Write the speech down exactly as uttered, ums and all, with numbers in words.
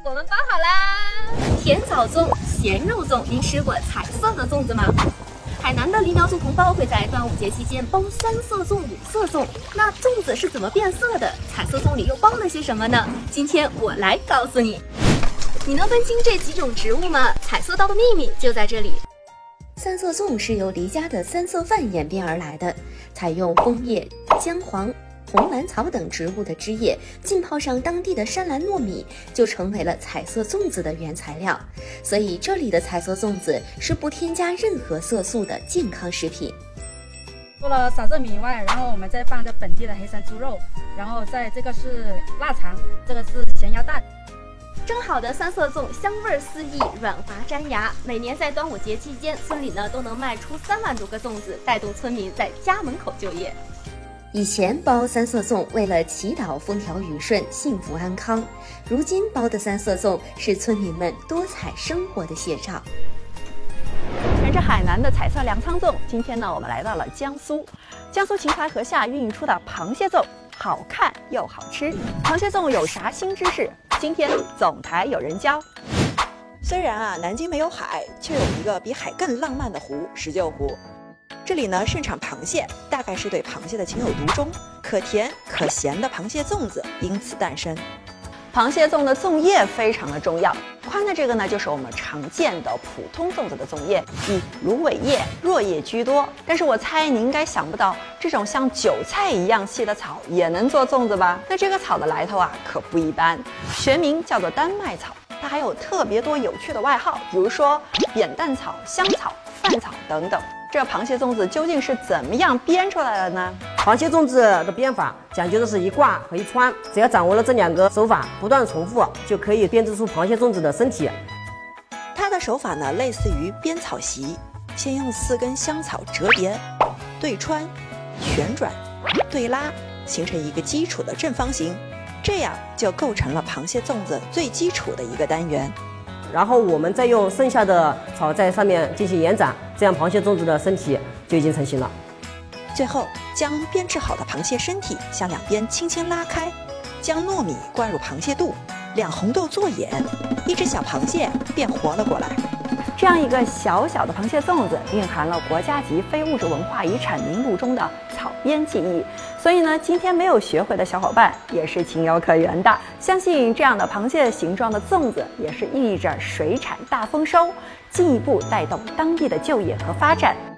我们包好啦！甜枣粽、咸肉粽，您吃过彩色的粽子吗？海南的梨苗族同胞会在端午节期间包三色粽、五色粽。那粽子是怎么变色的？彩色粽里又包了些什么呢？今天我来告诉你。你能分清这几种植物吗？彩色刀的秘密就在这里。三色粽是由梨家的三色饭演变而来的，采用枫叶、姜黄、红兰草等植物的汁液浸泡上当地的山兰糯米，就成为了彩色粽子的原材料。所以这里的彩色粽子是不添加任何色素的健康食品。 除了撒糯米以外，然后我们再放着本地的黑山猪肉，然后在这个是腊肠，这个是咸鸭蛋。 蒸好的三色粽香味四溢，软滑粘牙。每年在端午节期间，村里呢都能卖出三万多个粽子，带动村民在家门口就业。以前包三色粽为了祈祷风调雨顺、幸福安康，如今包的三色粽是村民们多彩生活的写照。 沿着海南的彩色粮仓粽，今天呢我们来到了江苏。江苏秦淮河下孕育出的螃蟹粽，好看又好吃。螃蟹粽有啥新知识？今天总台有人教。 虽然啊南京没有海，却有一个比海更浪漫的湖——石臼湖。这里呢盛产螃蟹，大概是对螃蟹的情有独钟，可甜可咸的螃蟹粽子因此诞生。 螃蟹粽的粽叶非常的重要，宽的这个呢就是我们常见的普通粽子的粽叶，以芦苇叶、箬叶居多。但是我猜你应该想不到，这种像韭菜一样细的草也能做粽子吧？那这个草的来头啊可不一般，学名叫做丹麦草，它还有特别多有趣的外号，比如说扁担草、香草、饭草等等。这螃蟹粽子究竟是怎么样编出来的呢？ 螃蟹粽子的编法讲究的是一挂和一穿，只要掌握了这两个手法，不断重复，就可以编织出螃蟹粽子的身体。 它的手法呢，类似于编草席，先用四根香草折叠、对穿、旋转、对拉，形成一个基础的正方形，这样就构成了螃蟹粽子最基础的一个单元。 然后我们再用剩下的草在上面进行延展，这样螃蟹粽子的身体就已经成型了。 最后将编制好的螃蟹身体向两边轻轻拉开，将糯米灌入螃蟹肚，两红豆做眼，一只小螃蟹便活了过来。 这样一个小小的螃蟹粽子，蕴含了国家级非物质文化遗产名录中的草编技艺。所以呢，今天没有学会的小伙伴也是情有可原的。相信这样的螃蟹形状的粽子，也是意味着水产大丰收，进一步带动当地的就业和发展。